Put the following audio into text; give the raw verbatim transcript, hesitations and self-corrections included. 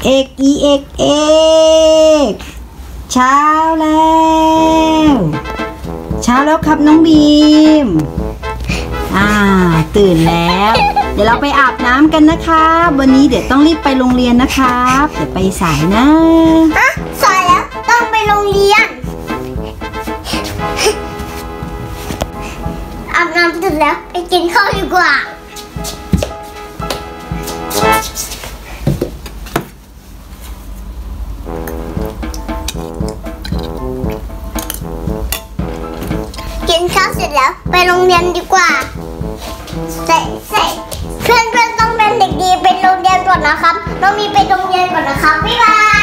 เอกอีเอกเอกเช้าแล้วเช้าแล้วครับน้องบีมอ่าตื่นแล้วเดี๋ยวเราไปอาบน้ำกันนะครับวันนี้เดี๋ยวต้องรีบไปโรงเรียนนะครับเดี๋ยวไปสายนะอ่ะสายแล้วต้องไปโรงเรียนอาบน้ำเสร็จแล้วไปกินข้าวดีกว่ากินข้าวเสร็จแล้วไปโรงเรียนดีกว่าเสร็จเสร็จเพื่อนเพื่อนต้องเป็นเด็กดีไปโรงเรียนก่อนนะครับน้องมีไปโรงเรียนก่อนนะครับบ๊ายบาย